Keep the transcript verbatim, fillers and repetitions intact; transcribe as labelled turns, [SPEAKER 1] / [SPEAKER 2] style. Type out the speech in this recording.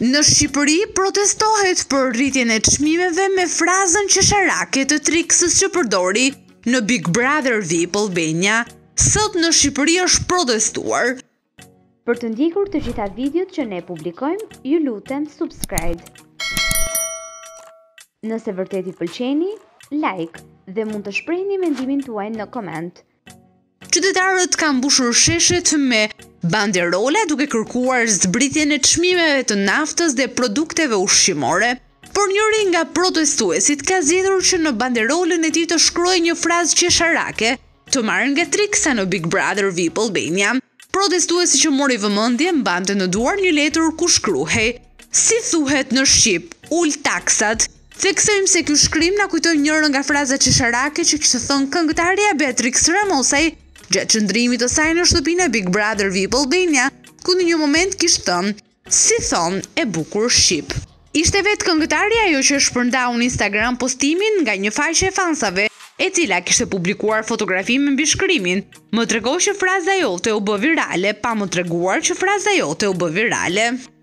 [SPEAKER 1] Në Shqipëri protestohet për rritjen e çmimeve me frazën qesharake të triksës që përdori në Big Brother V I P Albania. Sot në Shqipëri është protestuar.
[SPEAKER 2] Për të ndjekur të gjitha videot që ne publikojmë, ju lutem subscribe. Nëse vërtet i pëlqeni, like dhe mund të shprehni mendimin tuaj në koment.
[SPEAKER 1] Qytetarët kanë mbushur sheshet me banderola duke kërkuar zbritjen e çmimeve të naftës dhe produkteve ushqimore, por njëri nga protestuesit ka zgjedhur që në banderolën e tij të shkruajë një frazë qesharake, të marrë nga triksa në Big Brother V I P Albania. Protestuesi që mori vëmendje mbante në duar një letër ku shkruhej: "Si thuhet në shqip, ul taksat." Theksojmë se ky shkrim na kujton njërën nga frazat qesharake që kishte thënë këngëtarja Beatrix Ramosaj gjatë qëndrimit të saj në shtëpinë e Big Brother V I P Albania, ku në një moment kishte thënë: "Si thon e bukur shqip." Ishte vetë këngëtarja ajo që shpërndau në Instagram postimin nga një faqe e fansave, e cila kishte publikuar fotografi me mbi shkrimin: "Më trego që fraza jote u bë virale, pa më treguar që fraza jote u bë virale."